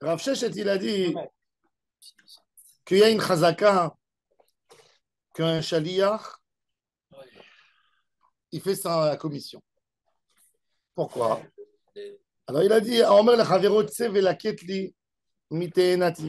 Rav Sheshet, il a dit qu'il y a une chazaka, qu'un shaliach, il fait ça à la commission. Pourquoi? Alors il a dit, Omer le chavero tse velaket li miteenati.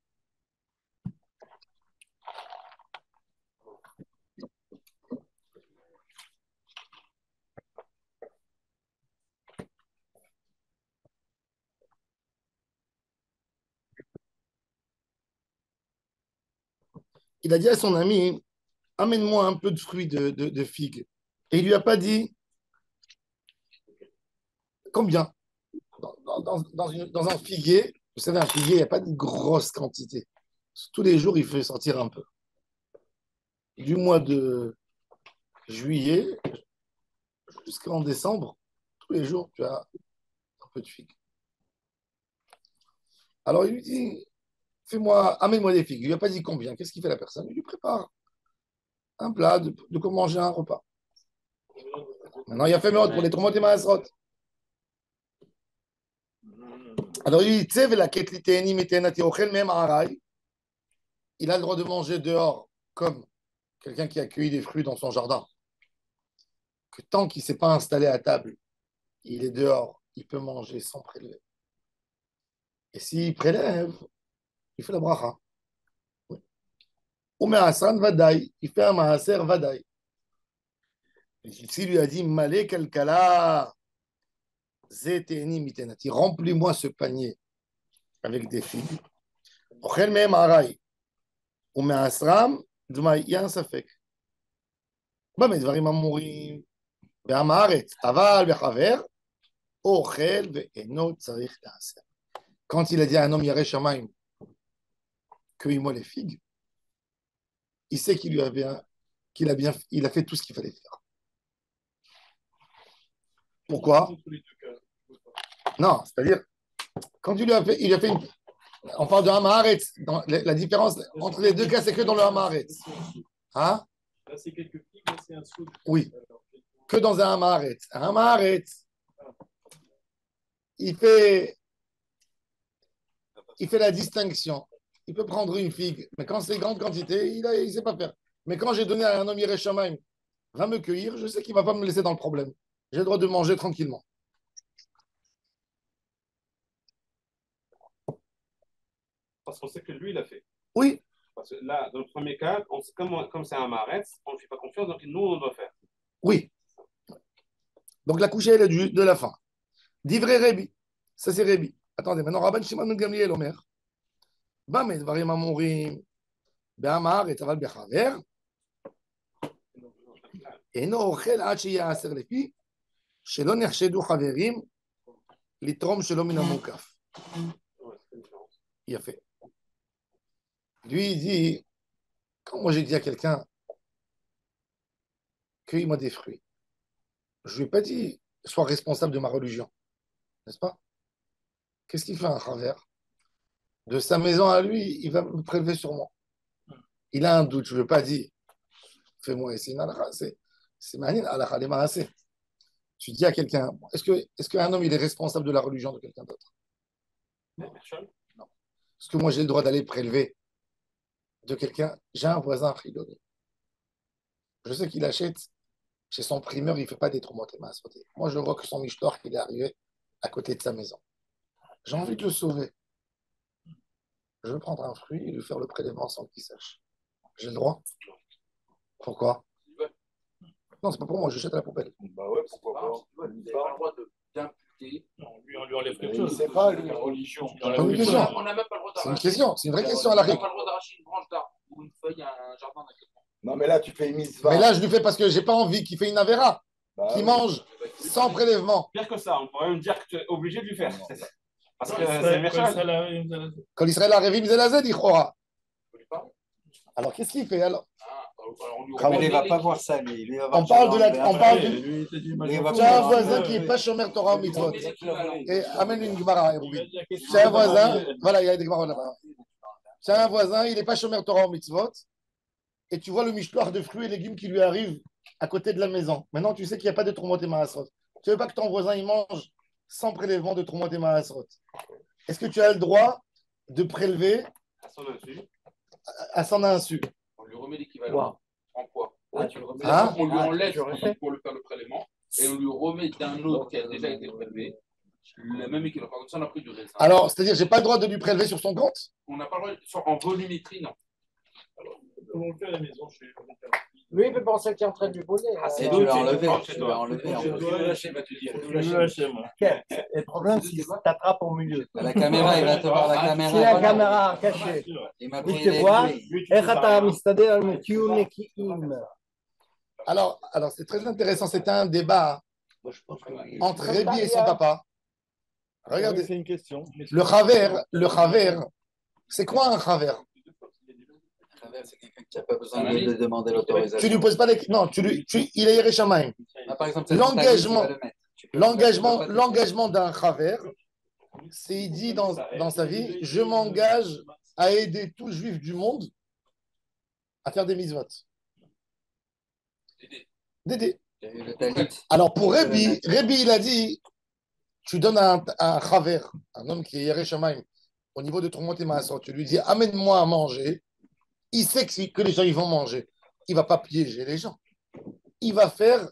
Il a dit à son ami, amène-moi un peu de fruits de figues. Et il lui a pas dit combien. Dans un figuier, vous savez, un figuier, il n'y a pas de grosse quantité. Tous les jours, il fait sortir un peu. Du mois de juillet jusqu'en décembre, tous les jours, tu as un peu de figues. Alors il lui dit, amène-moi des figues. Il lui a pas dit combien. Qu'est-ce qu'il fait la personne? Il lui prépare un plat de quoi manger un repas. Maintenant, il a fait Meot pour les Trumot et Maasrot. Alors il dit, Tsev la ketliteeni mitenati ochel même arai. Il a le droit de manger dehors comme quelqu'un qui a cueilli des fruits dans son jardin. Que tant qu'il ne s'est pas installé à table, il est dehors, il peut manger sans prélever. Et s'il prélève, il fait la bracha. Ou Me'asan Vadaï, il fait un Maaser Vadaï. S'il lui a dit, Malé Kalkala, Zeteni Mitenati, remplis-moi ce panier avec des figues. Ochel Me'em Arai, ou Me'asram, il y a un safek. במה דברים אמורים? בעם הארץ, אבל בחבר, אוכל ואינו צריך לעשר. Quand il a dit à un homme Yareh Shamaim, cueille-moi les figues, il sait qu'il a fait tout ce qu'il fallait faire. Pourquoi? Non, c'est-à-dire, quand il a fait on parle de Hamaharetz. La différence entre les deux cas, c'est que dans le Hamaharetz. Hein? Là, c'est quelques figues, là, c'est un saut. Oui, que dans un Hamaharetz. Un Hamaharetz, il fait la distinction. Il peut prendre une figue, mais quand c'est grande quantité, il ne sait pas faire. Mais quand j'ai donné à un homme Yareh Shamaim, va me cueillir, je sais qu'il ne va pas me laisser dans le problème. J'ai le droit de manger tranquillement. Parce qu'on sait que lui, il a fait. Oui. Parce que là, dans le premier cas, comme c'est un maretz, on ne fait pas confiance, donc nous, on doit faire. Oui. Donc la couchée, elle est de la fin. Divrei Rébi. Ça, c'est Rébi. Attendez, maintenant, Rabban Shimon ben Gamliel, Omer. במה דברים אמורים? בעם הארץ, אבל בחבר, אינו אוכל עד שיעשר לפי, שלא נחשדו חברים לתרום שלא מן המוקף. יפה. Lui, il dit, quand moi j'ai dit à quelqu'un, cueille-moi des fruits, je ne lui ai pas dit, sois responsable de ma religion, n'est-ce pas? Qu'est-ce qu'il fait un travers? De sa maison à lui, il va me prélever sur moi. Il a un doute, je ne lui ai pas dit, fais-moi essayer une halakha, c'est manière, halakha, les maasé. Tu dis à quelqu'un, est-ce qu'un homme, il est responsable de la religion de quelqu'un d'autre? Non. Est-ce que moi, j'ai le droit d'aller prélever de quelqu'un? J'ai un voisin frilonné. Je sais qu'il achète chez son primeur, il ne fait pas des traumates. Moi, je vois que son mishtor, il est arrivé à côté de sa maison. J'ai envie de le sauver. Je veux prendre un fruit et lui faire le prélèvement sans qu'il sache. J'ai le droit? Pourquoi? Non, c'est pas pour moi, je jette à la poubelle. Bah ouais, pourquoi pas? Vous n'avez pas le droit d'imputer. Non, lui, on lui enlève quelque Il chose. sait pas, lui. La religion. C'est pas une question. On n'a même pas le droit C'est une d'arracher. question, c'est une vraie question à On la n'a règle. pas le droit d'arracher une branche d'arbre ou une feuille à un jardin d'un quelqu'un. Non, mais là, tu fais une mitzvah. Mais là, je lui fais parce que j'ai pas envie qu'il fait une avéra, Bah qu'il oui. mange sans prélèvement. Pire que ça, on pourrait même dire que tu es obligé de lui faire. C'est ça. Parce que Ouais, c'est méchant. Quand Israël a rêvé, Zelazed, il croira. Alors, qu'est-ce qu'il fait alors? Mais il va pas voir ça, lui. Lui, il va voir On parle de la. Shabbat, On parle après, du. lui, Tu as un voisin qui n'est pas chômeur Torah ou mitzvot. Et amène une Gemara, Hérouville. Tu as un voisin, voilà, il y a des Gemara là-bas. Tu as un voisin, il n'est pas chômeur Torah ou mitzvot. Et tu vois le mishloach de fruits et légumes qui lui arrive à côté de la maison. Maintenant, tu sais qu'il n'y a pas de Trumot et Maasrot. Tu ne veux pas que ton voisin il mange sans prélèvement de Trumot et Maasrot. est-ce que tu as le droit de prélever À son insu. à son insu? On lui remet l'équivalent en poids. Ah, Tu le remets Ah. on lui enlève j'aurais fait. pour le faire le prélèvement et on lui remet d'un autre qui a déjà été prélevé le même équivalent. Par contre, ça, on a pris du raisin. Alors, c'est-à-dire, j'ai pas le droit de lui prélever sur son compte? On n'a pas le droit, en volumétrie, non. Comment on le fait à la maison chez Lui, il peut penser qu'il est en train de lui voler. Ah, c'est Et l'autre, tu l'as c'est enlevé. toi, chez Tu toi. l'as enlevé. en Je plus. dois le lâcher, va te dire. Le problème, c'est qu'il t'attrape au milieu. La caméra, il va te voir la Si caméra. la caméra cachée, Il m'a il pris te les voit, couilles. איך אתה מסתדר על מקיום נקיים? Alors, c'est très intéressant. C'était un débat entre Rébi et son papa. Regardez, C'est une question. le Chaver, c'est quoi un Chaver? C'est quelqu'un qui n'a pas besoin de demander l'autorisation. Tu lui poses pas les... Non, il est Yerushalayim. Ah, par exemple, c'est ton tamis qui va le mettre. Tu peux le mettre, tu peux pas te- L'engagement d'un Chaver, c'est il dit dans sa vie, je m'engage à aider tout juif du monde à faire des mitzvot. D'aider. Il y a eu le talit. Alors pour Tu peux le Rébi, mettre. il a dit, tu donnes un Chaver, un homme qui est Yerushalayim, au niveau de ton monté Maassot, tu lui dis, amène-moi à manger. Il sait que les gens ils vont manger. Il ne va pas piéger les gens. Il va faire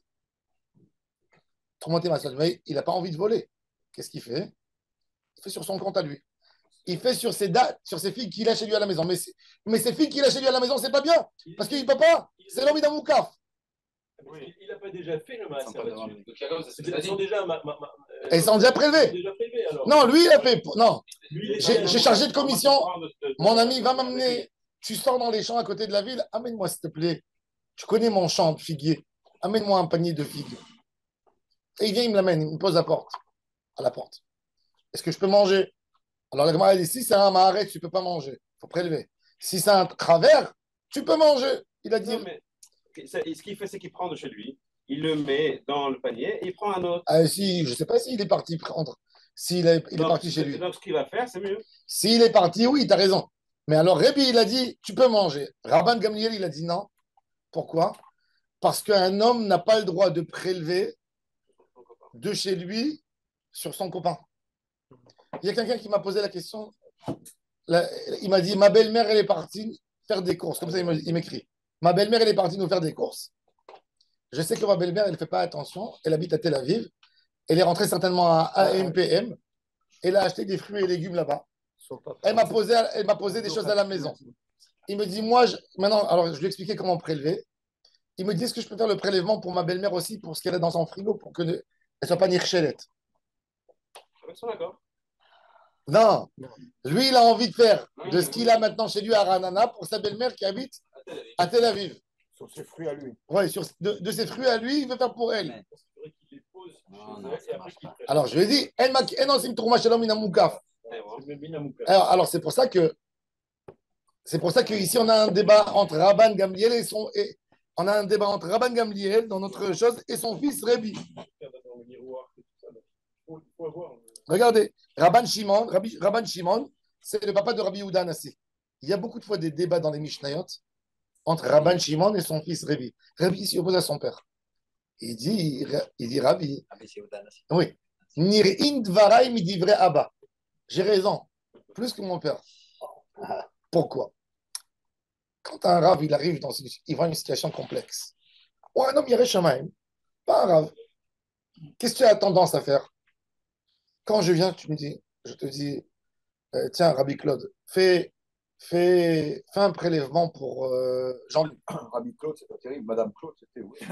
monter Maassot. Mais il n'a pas envie de voler. Qu'est-ce qu'il fait? Il fait sur son compte à lui. Il fait sur ses dates, sur ses filles qu'il a chez lui à la maison. Mais ces filles qu'il a chez lui à la maison, c'est pas bien. Parce qu'il ne peut pas. C'est l'homme d'Amoukaf. Il n'a pas déjà fait le Ils sont pas devant master. lui. Donc, chacun, c'est ce Ils qu'il a sont dit. déjà, Et ils sont déjà ils sont prélevés. déjà prélevés alors. Non, lui, il a fait. Non, Lui, j'ai chargé de commission. Mon ami va m'amener. Tu sors dans les champs à côté de la ville. Amène-moi, s'il te plaît. Tu connais mon champ de figuier. Amène-moi un panier de figues. Et il vient, il me l'amène. Il me pose à la porte. Est-ce que je peux manger? Alors la Gemara dit, si c'est un maharet, tu ne peux pas manger. Il faut prélever. Si c'est un travers, tu peux manger. Il a dit. Non, mais ce qu'il fait, c'est qu'il prend de chez lui, il le met dans le panier et il prend un autre. Si, je ne sais pas s'il est parti prendre. Il est parti chez lui. Donc, ce qu'il va faire, c'est mieux. S'il est parti, oui, tu as raison. Mais alors, Rébi, il a dit, tu peux manger. Rabban Gamliel, il a dit non. Pourquoi? Parce qu'un homme n'a pas le droit de prélever de chez lui sur son copain. Il y a quelqu'un qui m'a posé la question. Il m'a dit, ma belle-mère, elle est partie faire des courses. Comme ça, il m'écrit. Ma belle-mère, elle est partie nous faire des courses. Je sais que ma belle-mère, elle ne fait pas attention. Elle habite à Tel Aviv. Elle est rentrée certainement à AMPM. Elle a acheté des fruits et légumes là-bas. Elle m'a posé des choses à la maison. Il me dit, moi, maintenant, alors je lui ai expliqué comment prélever. Il me dit, est-ce que je peux faire le prélèvement pour ma belle-mère aussi, pour ce qu'elle a dans son frigo, pour qu'elle ne soit pas nirchelette? Avec son accord. Non. Lui, il a envie de faire de ce qu'il a maintenant chez lui à Ranana pour sa belle-mère qui habite à Tel Aviv. Sur ses fruits à lui. Ouais, de ses fruits à lui, il veut faire pour elle. Il faudrait qu'il les pose chez Non, elle ça et marche après qu'il pas. prenne. Alors, je lui ai dit, C'est C'est bien à Moukaf. alors c'est pour ça que ici on a un débat entre Rabban Gamliel on a un débat entre Rabban Gamliel dans notre chose et son fils Rébi. Dans le miroir et tout ça. Il faut avoir. Regardez, Rabban Shimon, c'est le papa de Rabbi Yehuda Anassi. Il y a beaucoup de fois des débats dans les Mishnayot entre Rabban Shimon et son fils Rébi. Rébi s'y oppose à son père. Il dit Rabbi, Ah, mais c'est Oudan aussi. oui, Nir'in dvarai midivre Abba. J'ai raison, plus que mon père. Pourquoi? Quand un rave, il voit une situation complexe, ou un homme, il Shamaim, pas un rave, qu'est-ce que tu as tendance à faire? Quand je viens, je te dis, tiens, Rabbi Claude, fais un prélèvement pour Jean-Luc. Rabbi Claude, c'est pas terrible. Madame Claude, c'était oui.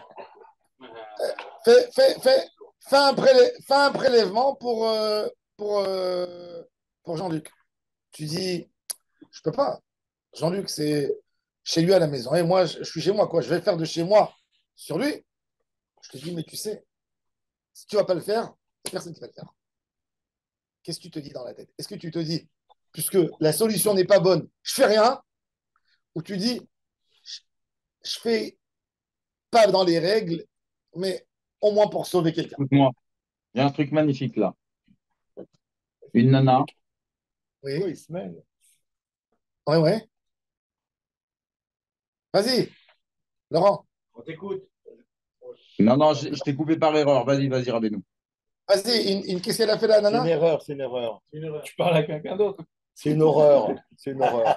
Fais un prélèvement pour Jean-Luc. Tu dis, je peux pas. Jean-Luc, c'est chez lui à la maison. Et moi, je suis chez moi, quoi. Je vais faire de chez moi sur lui. Je te dis, mais tu sais, si tu ne vas pas le faire, il n'y a personne qui va le faire. Qu'est-ce que tu te dis dans la tête? Est-ce que tu te dis, puisque la solution n'est pas bonne, je fais rien? Ou tu dis, je fais pas dans les règles, mais au moins pour sauver quelqu'un? Écoute-moi, j'ai un truc magnifique là. Une nana, Oui, il se mêle. ouais. Vas-y, Laurent. On t'écoute. non, je t'ai coupé par erreur. Vas-y, Rabbeinu. Vas-y, qu'est-ce qu'elle a fait la C'est une nana? erreur, c'est une erreur. C'est une erreur. Tu parles à quelqu'un d'autre. C'est une horreur. C'est une horreur.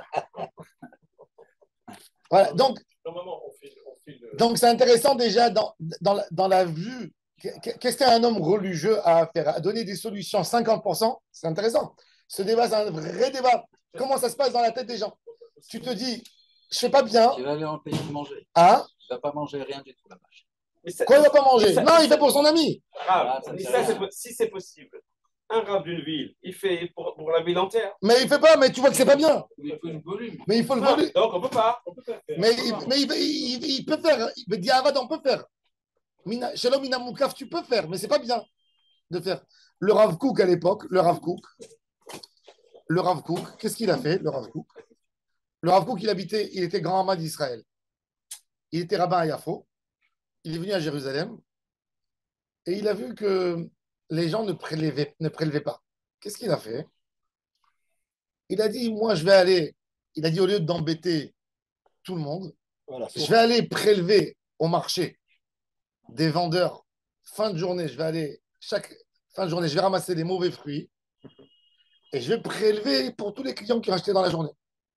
Voilà, donc Normalement, on file Donc, c'est intéressant déjà dans la vue. Qu'est-ce qu'un homme religieux a à faire? À donner des solutions 50%? C'est intéressant. Ce débat, c'est un vrai débat. Comment ça se passe dans la tête des gens? Tu te dis, je fais pas bien. Tu vas aller en pays manger. Hein? Tu vas pas manger rien du tout là-bas. Mais ça- Quoi, il va pas manger? ça- Non, il fait pour son ami. Rav, Ah, ça me mais fait ça, rien. si c'est possible, un rave d'une ville, il fait pour la ville entière. Mais il fait pas, mais tu vois que c'est pas bien. Il faut une volume. Mais il faut le Ah, voler. donc on peut pas. Mais il peut faire. Diavad, on peut faire. Shalom Minamoukaf, tu peux faire, mais c'est pas bien de faire. Le Rav Kook à l'époque, le Rav Kook, qu'est-ce qu'il a fait, le Rav Kook? Le Rav Kook, il était grand rabbin d'Israël. Il était rabbin à Yafo. Il est venu à Jérusalem et il a vu que les gens ne prélevaient pas. Qu'est-ce qu'il a fait? Il a dit, moi, je vais aller. Il a dit, au lieu d'embêter tout le monde, Voilà, je vais aller prélever au marché des vendeurs. Fin de journée, chaque fin de journée, je vais ramasser des mauvais fruits et je vais prélever pour tous les clients qui ont acheté dans la journée.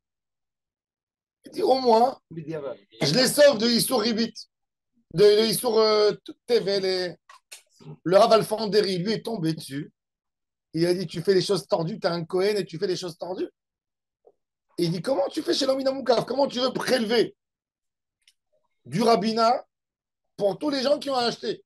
Il dit, au moins, je les sauve de Issour Ribit, de Issour TV. Le Rav Alfanderi, lui, est tombé dessus. Il a dit, tu fais les choses tordues, tu as un Cohen et tu fais les choses tordues. Et il dit, comment tu fais chez l'Omina Moukaf? Comment tu veux prélever du rabbinat pour tous les gens qui ont acheté?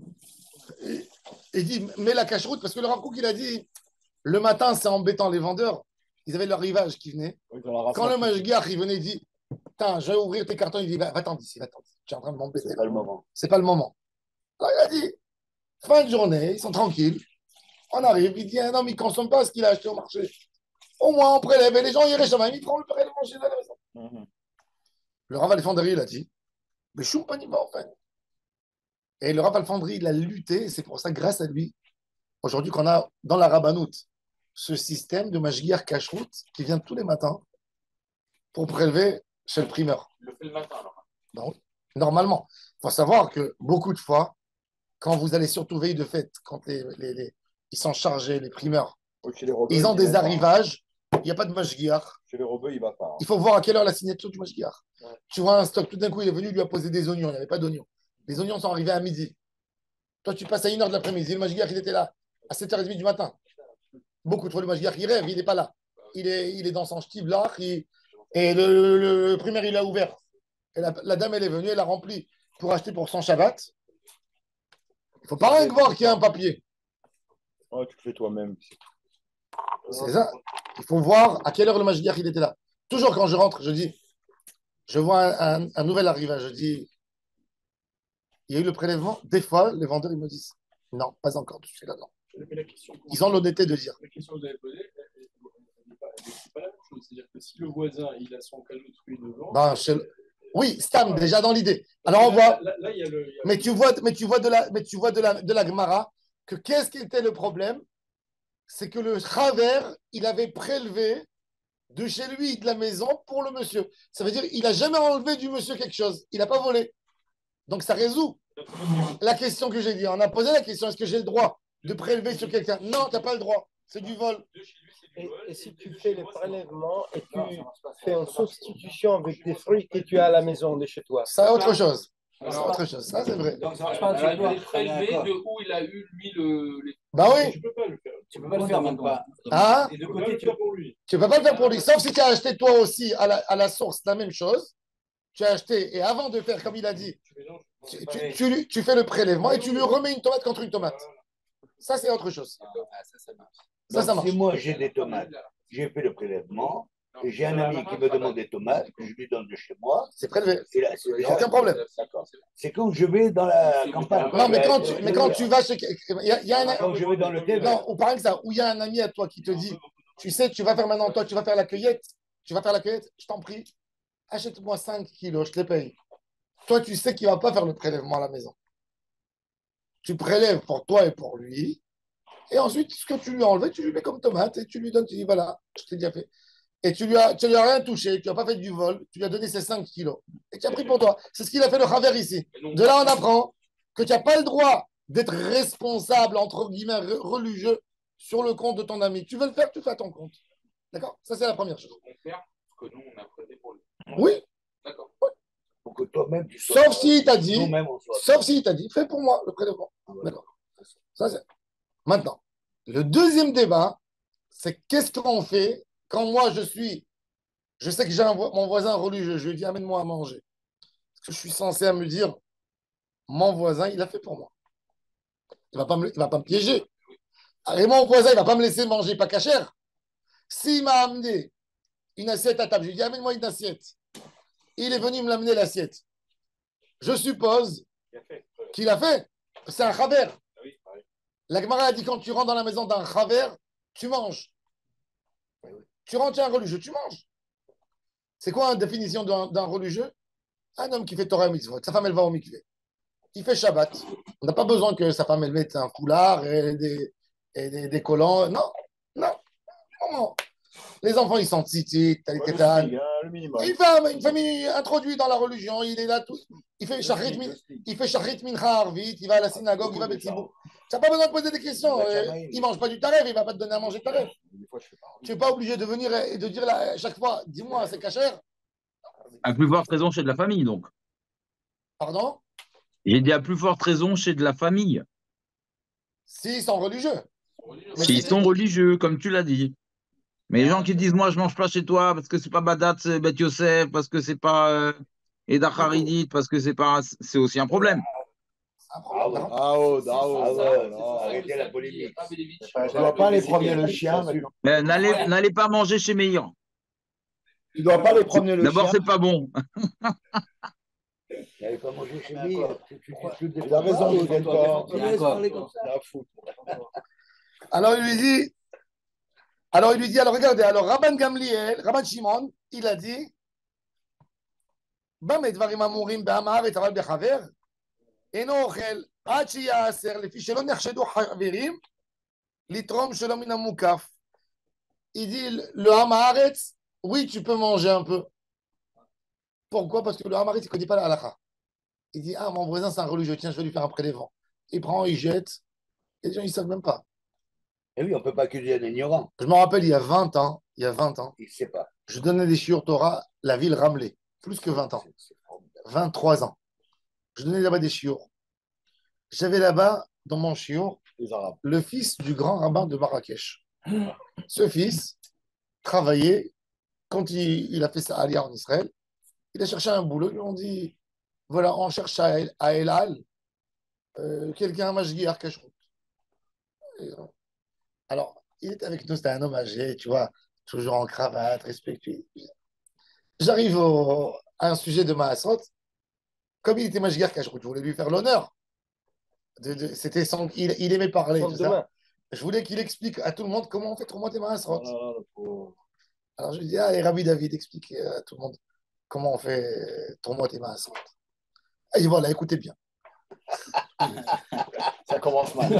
Et il dit, mets la cache-route, parce que le Rav Kook, il a dit, le matin, c'est embêtant, les vendeurs, ils avaient leur rivage qui venait. Quand le Mashgiach, il venait, il dit, putain, je vais ouvrir tes cartons, il dit, va-t'en d'ici, tu es en train de m'embêter. C'est pas le moment. C'est pas le moment. Alors il a dit, fin de journée, ils sont tranquilles. On arrive, il dit, un homme, il ne consomme pas ce qu'il a acheté au marché. Au moins, on prélève et les gens, ils réchauffent. Ils prennent le prélèvement chez la maison. Le Rav Alfandri, il a dit, mais choum pas en fait. Et le Rav Alfandri, il a lutté, et c'est pour ça, grâce à lui, aujourd'hui, qu'on a dans la Rabbanout ce système de Mashgiach Kashrut qui vient tous les matins pour prélever chez le primeur. Il le fait le matin alors. Donc, normalement, il faut savoir que beaucoup de fois, quand vous allez surtout veiller de fête, quand ils sont chargés, les primeurs, Chez les Rebeux, ils ont il des va pas. arrivages, il n'y a pas de Mashgiach. Chez les Rebeux, il va pas. Il faut voir à quelle heure la signature du Mashgiach. Ouais. Tu vois un stock, tout d'un coup, il est venu, il lui a posé des oignons, il n'y avait pas d'oignons. Les oignons sont arrivés à midi. Toi, tu passes à 1h de l'après-midi, le Mashgiach, il était là, à 7h30 du matin. Beaucoup de fois, le Mashgiach, il rêve, il n'est pas là. Il est dans son stiblard, et le primaire, il a ouvert. Et la dame, elle est venue, elle a rempli pour acheter pour son Shabbat. Il ne faut pas rien voir qu'il y a un papier. Ouais, tu le fais toi-même. C'est ça. Il faut voir à quelle heure le Mashgiach, il était là. Toujours quand je rentre, je dis, je vois un nouvel arrivage, je dis, il y a eu le prélèvement. Des fois, les vendeurs, ils me disent, non, pas encore, je suis là-dedans. Mais la question, Ils ont l'honnêteté de dire. la question que vous avez posée, elle n'est pas la même chose. C'est-à-dire que si le voisin, il a son cajou de fruits devant. Ben, oui, Stam, déjà dans l'idée. Alors on voit, Là, il y a le. mais tu vois de la Gemara que qu'est-ce qui était le problème? C'est que le Chaver, il avait prélevé de chez lui, de la maison, pour le monsieur. Ça veut dire qu'il n'a jamais enlevé du monsieur quelque chose. Il n'a pas volé. Donc ça résout la question que j'ai dit. On a posé la question, est-ce que j'ai le droit de prélever sur quelqu'un? Non, tu n'as pas le droit. C'est du vol. Et si tu fais les prélèvements et tu fais une substitution avec des fruits que tu as à la maison de chez toi. C'est autre chose. C'est autre chose. Ça, c'est vrai. Donc ça marche pas, Alors, tu dois il est prélevé de où il a eu, lui, les. Bah oui, Tu peux pas le faire. Tu peux pas le faire maintenant. hein? Et de Tu peux pas côté, le tu faire pour lui. Tu ne peux pas le faire pour lui. Sauf si tu as acheté toi aussi à la source la même chose. Tu as acheté et avant de faire, comme il a dit, Tu mélanges. tu fais le prélèvement et tu lui remets une tomate contre une tomate. Ça, c'est autre chose. Ah, ça marche. Ça Donc, marche. si moi j'ai des tomates, j'ai fait le prélèvement, et j'ai un ami qui me demande des tomates, que je lui donne de chez moi, C'est prélevé. et là, Il n'y a aucun problème. D'accord. C'est quand je vais dans la campagne. Non, mais quand tu vas chez. Il y a un. Quand je vais dans le thé, Non, ou par exemple, où il y a un ami à toi qui te dit, tu sais, tu vas faire maintenant, toi, tu vas faire la cueillette. Tu vas faire la cueillette, je t'en prie, achète-moi 5 kilos, je te les paye. Toi, tu sais qu'il ne va pas faire le prélèvement à la maison. Tu prélèves pour toi et pour lui. Et ensuite, ce que tu lui as enlevé, tu lui mets comme tomate et tu lui donnes, tu dis voilà, je t'ai déjà fait. Et tu lui as rien touché, tu n'as pas fait du vol, tu lui as donné ses 5 kilos. Et tu as pris pour toi. C'est ce qu'il a fait le Chaver ici. De là, on apprend que tu n'as pas le droit d'être responsable, entre guillemets, religieux sur le compte de ton ami. Tu veux le faire, tu fais à ton compte. D'accord? Ça, c'est la première chose. On fait ce que nous, on a prêté pour lui. Oui. D'accord. Pour que toi-même, tu sois. Sauf s'il t'a dit, Nous-mêmes, on soit. sauf s'il t'a dit, fais pour moi le prélèvement. D'accord. Ça, c'est. Maintenant, le deuxième débat, c'est qu'est-ce qu'on fait quand moi je sais que j'ai mon voisin religieux, je lui dis amène-moi à manger. Est-ce que je suis censé me dire, mon voisin, il a fait pour moi. Il ne va pas me piéger. Et mon voisin, il ne va pas me laisser manger pas cachère. S'il m'a amené une assiette à table, je lui dis amène-moi une assiette. Il est venu me l'amener l'assiette. Je suppose qu'il a fait. C'est un chaver. La Gemara a dit quand tu rentres dans la maison d'un chaver, tu manges. Tu rentres chez un religieux, tu manges. C'est quoi la définition d'un religieux? Un homme qui fait Torah et mitzvot. Sa femme, elle va au mikvé. Il fait Shabbat. On n'a pas besoin que sa femme, elle mette un foulard et des collants. Non, non, non. Les enfants, ils sont tzitzit, talitétan. Une famille introduite dans la religion, il est là tout. Il fait Shachrit Mincha Arvit, il va à la synagogue, il va à Betsibou. Tu n'as pas besoin de poser des questions. Il ne mange pas du taref, il ne va pas te donner à manger taref. Tu n'es pas obligé de venir et de dire à chaque fois, dis-moi, c'est cachère. À plus forte raison chez de la famille, donc. Pardon? J'ai dit à plus forte raison chez de la famille. S'ils sont religieux. S'ils sont religieux, comme tu l'as dit. Mais les gens qui disent, moi, je mange pas chez toi parce que c'est pas Badat, c'est Bet Yosef, parce que c'est pas Eda Haridit, parce que c'est aussi un problème. Arrêtez la polémique. Je ne dois pas aller promener le chien. Mais n'allez pas manger chez Meir. Tu ne dois pas aller promener le chien. D'abord, c'est pas bon. N'allez pas manger chez lui. Il a raison, il ne pas. Alors, il lui dit, alors regardez, alors Rabban Gamliel, Rabban Shimon, il a dit, במה דברים אמורים בעם הארץ אבל בחבר? אינו אוכל עד שיעשר לפי שלא נחשדו חברים לתרום שלא מן המוקף. Il dit, le Ham Haaretz, oui, tu peux manger un peu. Pourquoi? Parce que le Ham Haaretz, il ne connaît pas la halakha. Il dit, ah, mon voisin, c'est un religieux, tiens, je vais lui faire un prélèvement. Il prend, il jette, et les gens, ils ne savent même pas. Et oui, on ne peut pas accuser un ignorant. Je me rappelle, il y a 20 ans, Il ne sait pas. je donnais des shiur Torah, la ville Ramleh, plus que 20 ans, 23 ans. Je donnais là-bas des shiur. J'avais là-bas, dans mon shiur, le fils du grand rabbin de Marrakech. Ce fils travaillait, quand il a fait sa aliyah en Israël, il a cherché un boulot, ils lui ont dit, voilà, on cherche à El Al, quelqu'un, Mashgiach Kashrut. Alors, il était avec nous, c'était un homme âgé, tu vois, toujours en cravate, respectueux. J'arrive à un sujet de Maasrot. Comme il était Mashgiach Kashrut, je voulais lui faire l'honneur. Il aimait parler. Tout ça. Je voulais qu'il explique à tout le monde comment on fait remonter Maasrot. Alors je lui dis, et Rabbi David, explique à tout le monde comment on fait remonter Maasrot. Et voilà, écoutez bien. Ça commence mal.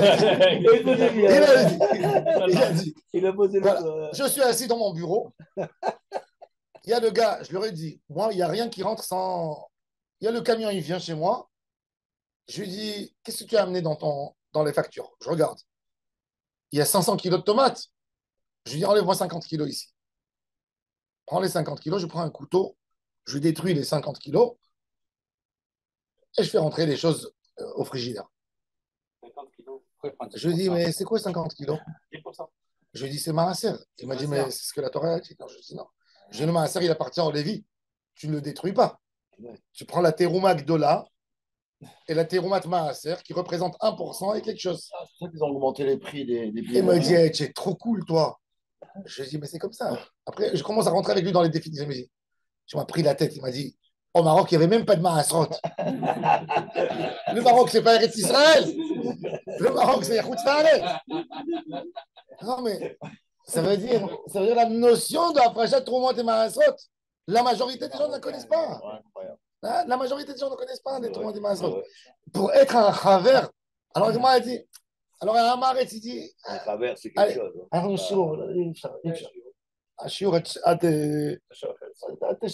Il a posé voilà. Je suis assis dans mon bureau. Il y a le gars, je leur ai dit, moi, il n'y a rien qui rentre sans. Il y a le camion, il vient chez moi. Je lui dis, qu'est-ce que tu as amené dans les factures? Je regarde. Il y a 500 kilos de tomates. Je lui dis, enlève-moi 50 kilos ici. Prends les 50 kilos, je prends un couteau, je détruis les 50 kilos et je fais rentrer les choses au frigidaire. 50 kilos. Je lui dis, mais c'est quoi 50 kilos? Je lui dis, c'est Maaser. Il m'a dit, mais c'est ce que la Torah a dit. Non, je dis non. Je dis, le Maaser, il appartient au Lévi. Tu ne le détruis pas. Tu prends la Terouma Gdola et la Teroumat Maaser qui représente 1% et quelque chose. C'est pour ça qu'ils ont augmenté les prix des billets. Il me dit, hey, tu es trop cool, toi. Je lui dis, mais c'est comme ça. Après, je commence à rentrer avec lui dans les définitions. Il me dit, tu m'as pris la tête. Il m'a dit, au Maroc, il n'y avait même pas de Maasrot. Le Maroc, c'est pas Eretz Israël. Le Maroc, c'est Yahut Faret. Non, mais ça veut dire la notion de Afrachat Troumot et Maasrot. La majorité des gens ne la connaissent pas. La majorité des gens ne connaissent pas les Troumot et Maasrot. Pour être un Chaver, alors moi, elle dit, alors un Maret, il dit. Un Chaver, c'est quelque chose. Un shiur, השיעור עד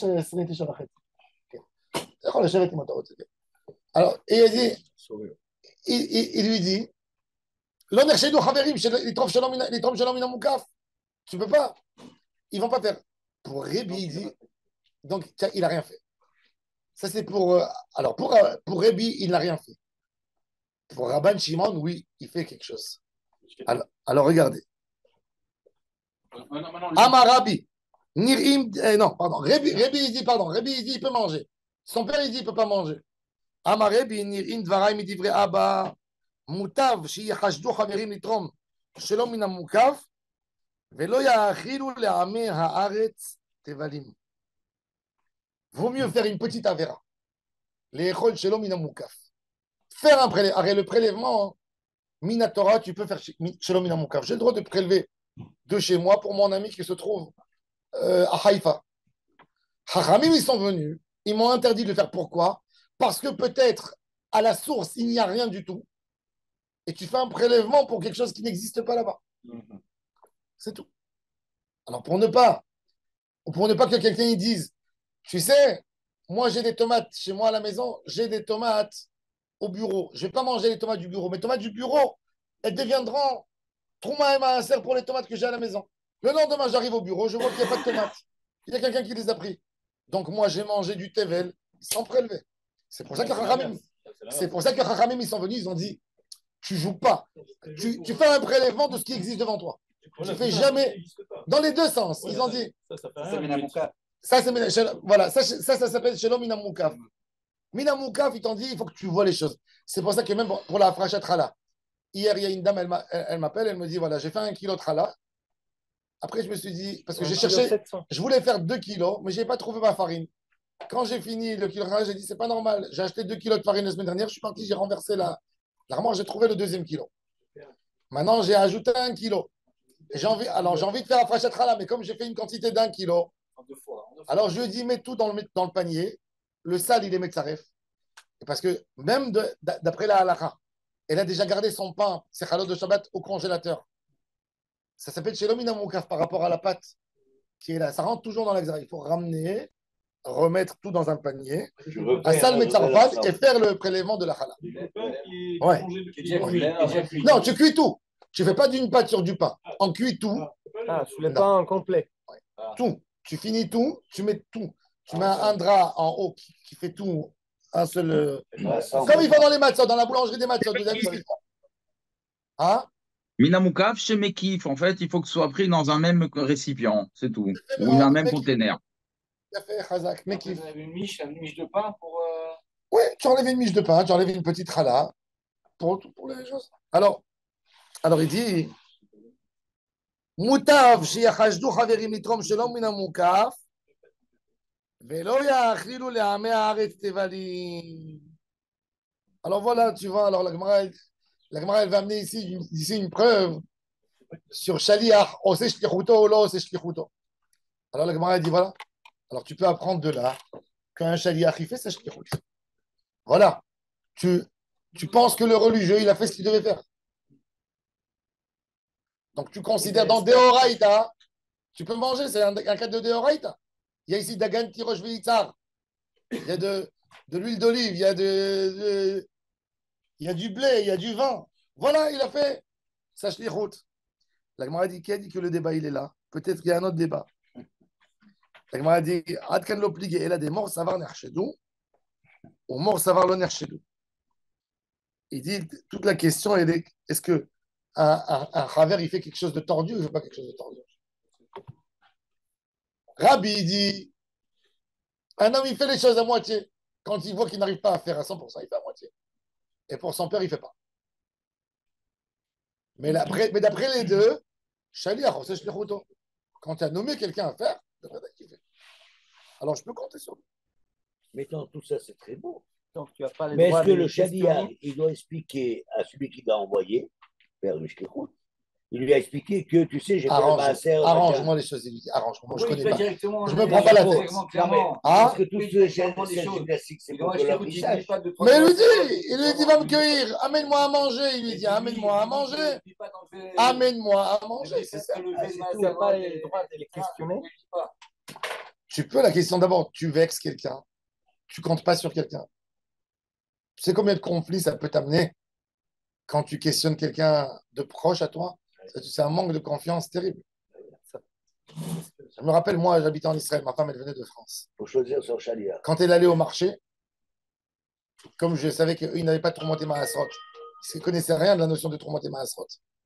29 וחצי. אתה יכול לשבת אם אתה רוצה. Alors, et il dit, il lui dit, l'honneur chez nous, Haverim, les trompes shalom minamukaf. Tu peux pas. Ils vont pas faire. Pour Rébi, il dit, donc tiens, il n'a rien fait. Ça, c'est pour. Alors, pour Rébi, il n'a rien fait. Pour Rabban Shimon, oui, il fait quelque chose. Alors regardez. Amarabi. Nirim. Non, pardon. Rébi, il dit, pardon. Rébi, il dit, il peut manger. Son père, il dit, il ne peut pas manger. Amarebi, Nirim, Dvarai, Midivre, Abba. Mutav, Shiyachashdu, Haverim, Litrom. Shalom min amukaf. Velo yachilu le'ameh haaretz tevalim. Vaut mieux faire une petite avera. Les écoles shalom min amukaf. Faire un prélèvement. Arrête le prélèvement. Minatora, tu peux faire shalom min amukaf. J'ai le droit de prélever de chez moi pour mon ami qui se trouve à Haïfa. Hachamim, ils sont venus. Ils m'ont interdit de le faire. Pourquoi? Parce que peut-être à la source, il n'y a rien du tout. Et tu fais un prélèvement pour quelque chose qui n'existe pas là-bas. C'est tout. Alors, pour ne pas que quelqu'un y dise, tu sais, moi j'ai des tomates chez moi à la maison, j'ai des tomates au bureau. Je ne vais pas manger les tomates du bureau. Mes tomates du bureau, elles deviendront trouma et maaser pour les tomates que j'ai à la maison. Le lendemain, j'arrive au bureau, je vois qu'il n'y a pas de tomates. Il y a quelqu'un qui les a pris. Donc, moi, j'ai mangé du tevel sans prélever. C'est pour ça que Chachamim, ils sont venus, ils ont dit, tu joues pas. Tu fais un prélèvement de ce qui existe devant toi. Tu fais jamais dans les deux sens. Ils ont dit. Ça, ça s'appelle Shalom Minamukaf. Minamukaf, ils t'ont dit, il faut que tu vois les choses. C'est pour ça que même pour la Frachat Chala, hier, il y a une dame, elle m'appelle, elle me dit, voilà, j'ai fait 1 kilo de Chala. Après, je me suis dit, parce que j'ai cherché, je voulais faire 2 kilos, mais je n'ai pas trouvé ma farine. Quand j'ai fini le kilo de Chala, j'ai dit, c'est pas normal. J'ai acheté 2 kilos de farine la semaine dernière, je suis parti, j'ai renversé la remorque, j'ai trouvé le 2e kilo. Maintenant, j'ai ajouté 1 kilo. J'ai envie de faire la frachette challah, mais comme j'ai fait une quantité d'1 kilo, alors je lui dis, mets tout dans le panier. Le sale, il est metzaref. Parce que même d'après la halakha, elle a déjà gardé son pain, ses chalot de Shabbat, au congélateur. Ça s'appelle shalom minamukaf par rapport à la pâte qui est là. Ça rentre toujours dans l'examen. Il faut ramener, remettre tout dans un panier, à sal metzarfat et faire le prélèvement de la challah. Ouais. Non, tu cuis tout. Tu ne fais pas d'une pâte sur du pain. On cuit tout. Sur le pain complet. Ouais. Tout. Tu finis tout, tu mets tout. Tu mets un drap en haut qui fait tout, un seul. Comme ils font dans les matzot, dans la boulangerie des matzot. Hein? Minamukaf, chez Mekif, en fait, il faut que ce soit pris dans un même récipient, c'est tout. Ou dans un même container. Tout à fait, Khazak, Mekif. Vous avez une miche de pain pour. Oui, tu enlèves une miche de pain, tu enlèves une petite challah pour les choses. Alors il dit Mutav sheyachashdu chaverim litrom shalom min hamukaf velo yachilu le'amei haaretz tevalim. Alors voilà, tu vois, alors la Gemara elle va amener ici une preuve sur Shaliach, ose shlichuto ou lo ose shlichuto. Alors la Gemara elle dit voilà, alors tu peux apprendre de là qu'un Shaliach il fait sa shlichut. Voilà, tu penses que le religieux il a fait ce qu'il devait faire. Donc, tu considères dans Deoraïta, tu peux manger, c'est un cas de Deoraïta. Il y a ici Dagan Tirosh Vilitzar, il y a de l'huile d'olive, il y a du blé, il y a du vin. Voilà, il a fait sa shlichut. La Gemara dit, qui a dit que le débat, il est là? Peut-être qu'il y a un autre débat. La Gemara dit, Adkan l'obligé, elle a des morts, savar nerchedou, ou morts, savar lo nerchedou. Il dit, toute la question, elle est, est-ce que un Chaver, il fait quelque chose de tordu ou il ne fait pas quelque chose de tordu? Rabbi dit, un homme, il fait les choses à moitié. Quand il voit qu'il n'arrive pas à faire à 100%, il fait à moitié. Et pour son père, il ne fait pas. Mais d'après les deux, Shaliach, c'est shlichuto. Quand tu as nommé quelqu'un à faire, il fait. Alors, je peux compter sur lui. Mais dans tout ça, c'est très beau. Donc, tu as pas les Mais droits est-ce que de le questionner. Shaliach, il doit expliquer à celui qui l'a envoyé vers le shlichut? Il lui a expliqué que, tu sais, j'ai fait le maaser. Arrange-moi les choses. Arrange-moi. Moi, je Oui, connais il va pas. directement. Je me prends pas la tête. Clairement. Ah, Parce que tous ces gymnastiques, c'est pour que l'homme il sache. mais il lui dit, va me cueillir. Amène-moi à manger. Il lui dit, amène-moi à manger. Amène-moi à manger. C'est ça. Tu n'as pas les droits de les questionner. Tu peux, la question d'abord, tu vexes quelqu'un. Tu comptes pas sur quelqu'un. Tu sais combien de conflits ça peut t'amener quand tu questionnes quelqu'un de proche à toi, c'est un manque de confiance terrible. Je me rappelle, moi, j'habitais en Israël, ma femme, elle venait de France. Il faut choisir son chalia. Quand elle allait au marché, comme je savais qu'ils n'avaient pas de tourmenté Maasrot, ils ne connaissaient rien de la notion de tourmenté Maasrot.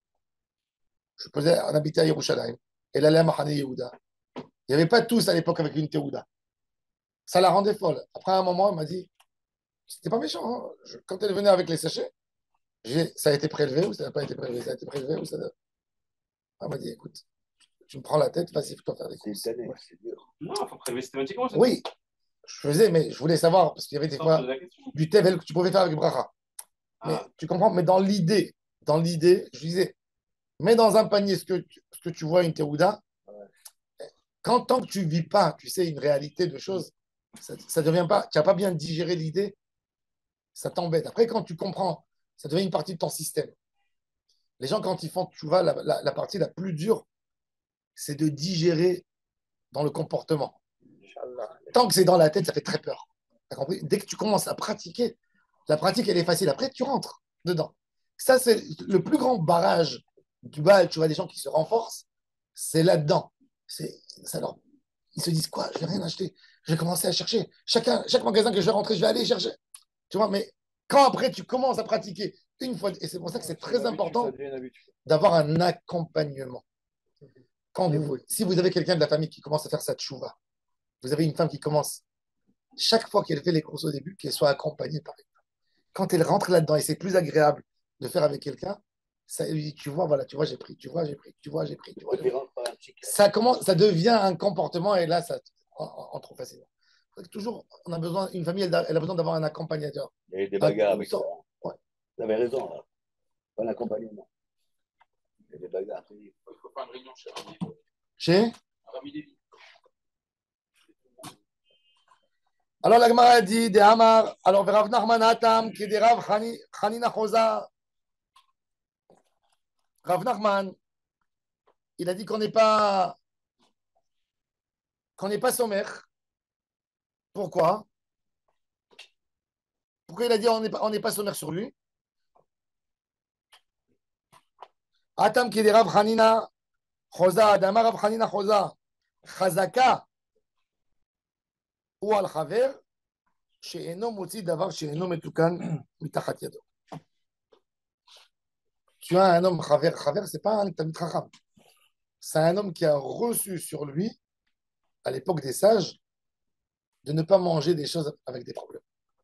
On habitait à Yerushalayim, elle allait à Mahane Yehuda. Il n'y avait pas tous à l'époque avec une Théouda. Ça la rendait folle. Après un moment, elle m'a dit, c'était pas méchant. Hein. Quand elle venait avec les sachets, ça a été prélevé ou ça n'a pas été prélevé? Ça a été prélevé ou ça n'a... Elle m'a dit, écoute, tu me prends la tête, vas-y, fais-toi faire des courses. C'est dur. Non, il faut prélever systématiquement. Oui, je faisais, mais je voulais savoir, parce qu'il y avait des fois du tevel que tu pouvais faire avec bracha. Mais tu comprends? Mais dans l'idée, je disais, mets dans un panier ce que tu vois, une terouda. Tant que tu ne vis pas, tu sais, une réalité de choses, ça devient pas, tu n'as pas bien digéré l'idée, ça t'embête. Après, quand tu comprends, ça devient une partie de ton système. Les gens, quand ils font, tu vois, la partie la plus dure, c'est de digérer dans le comportement. Tant que c'est dans la tête, ça fait très peur. T'as compris? Dès que tu commences à pratiquer, la pratique, elle est facile. Après, tu rentres dedans. Ça, c'est le plus grand barrage du bal. Tu vois des gens qui se renforcent, c'est là-dedans. Ils se disent quoi? Je vais rien acheter. Je vais commencer à chercher. Chaque magasin que je vais rentrer, je vais aller chercher. Tu vois, mais quand après tu commences à pratiquer une fois, et c'est pour ça que c'est très important d'avoir un accompagnement. Si vous avez quelqu'un de la famille qui commence à faire sa tchouva, vous avez une femme qui commence, chaque fois qu'elle fait les courses au début, qu'elle soit accompagnée par elle. Quand elle rentre là-dedans, et c'est plus agréable de faire avec quelqu'un, ça lui dit, tu vois, j'ai pris. Ça devient un comportement, et là, ça en trop facilement. Toujours, on a besoin, une famille, elle a besoin d'avoir un accompagnateur. Il y a des bagarres avec ça. Ouais. Vous avez raison, là. Pas l'accompagnement. Il y a des bagarres. Il faut faire une réunion chez Rami. Chez Rami Lévy. Alors la Gemara dit, de Amar, alors Rav Nachman Hatam, qui est de Rav Hanina Chosa. Rav Nachman, il a dit qu'on n'est pas sommaire. Pourquoi? Pourquoi il a dit on n'est pas sommaire sur lui? Hatam qui est de Rav Hanina Chosa, d'Amar Rav Hanina Chosa, Chazaka ou al-Chaver, שאינו מוציא דבר שאינו מתוקן מתחת ידו. Tu as un homme Chaver, c'est pas un Talmid Chacham. C'est un homme qui a reçu sur lui, à l'époque des sages, de ne pas manger des choses avec des problèmes.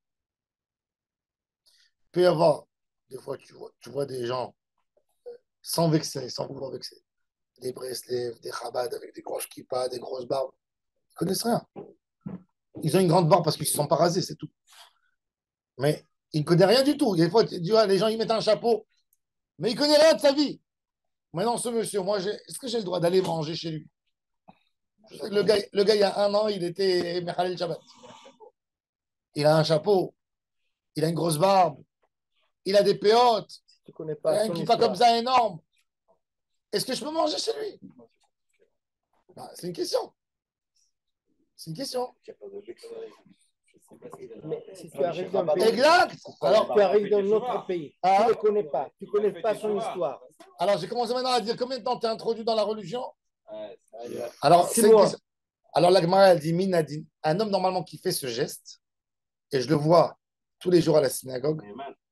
Il peut y avoir, des fois, tu vois des gens sans vexer, sans vouloir vexer. Des Breslev, des Chabad avec des grosses kippas, des grosses barbes. Ils ne connaissent rien. Ils ont une grande barbe parce qu'ils ne se sont pas rasés, c'est tout. Mais ils ne connaissent rien du tout. Des fois, tu vois, les gens, ils mettent un chapeau, mais il ne connaît rien de sa vie. Maintenant, ce monsieur, est-ce que j'ai le droit d'aller manger chez lui? Le gars, il y a un an, il était Mechalel Shabbat. Il a un chapeau, il a une grosse barbe, il a des péotes, Tu connais il pas a un son kippa histoire. comme ça énorme. Est-ce que je peux manger chez lui? C'est une question. C'est une question. Mais si tu arrives dans un pays, Exact. Alors, tu arrives dans un autre pays, tu Ah. ne le connais pas, tu ne connais pas son histoire. alors j'ai commencé maintenant à dire combien de temps tu es introduit dans la religion? Ouais, Alors, Six c'est une mois. question. Alors, la Gemara, elle dit Minadin, un homme normalement qui fait ce geste, et je le vois tous les jours à la synagogue,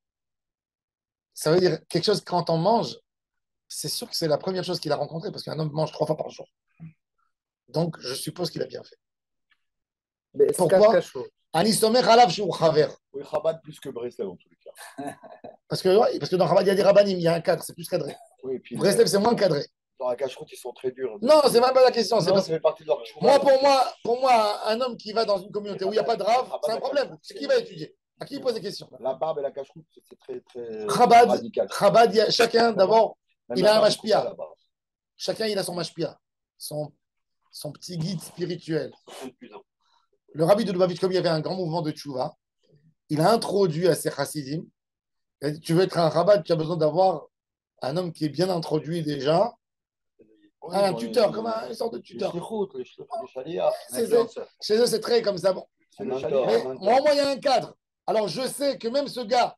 ça veut dire quelque chose quand on mange, c'est sûr que c'est la première chose qu'il a rencontrée, parce qu'un homme mange 3 fois par jour. Donc, je suppose qu'il a bien fait. Mais c'est Pourquoi? cache-cache. Ani somer halav shu chaver. Oui, Chabad plus que Breslev, en tous les cas. Parce que dans Chabad, il y a des rabbanim, il y a un cadre, c'est plus cadré. Oui, et puis Breslev, c'est moins cadré. dans la cache-route, ils sont très durs. Non, c'est même pas la question. C'est Non, parce... ça fait partie de leur choix. pour moi, un homme qui va dans une communauté où il n'y a pas de rave, c'est un problème. C'est qui va étudier? À qui il pose des questions? La barbe et la cache-route, c'est très, très Chabad, radical. Chabad, chacun d'abord, Même il la a un barbe, mashpia. la barbe. Chacun, il a son mashpia, son petit guide spirituel. Le rabbi de Lubavitch, comme il y avait un grand mouvement de tchouva, il a introduit à ses chassidim. Tu veux être un rabbin, tu as besoin d'avoir un homme qui est bien introduit déjà, un tuteur, comme une sorte de tuteur. Les chalias. Chez eux, c'est très comme ça. Bon. C'est le Mais chalia. moi, il y a un cadre. Alors, je sais que même ce gars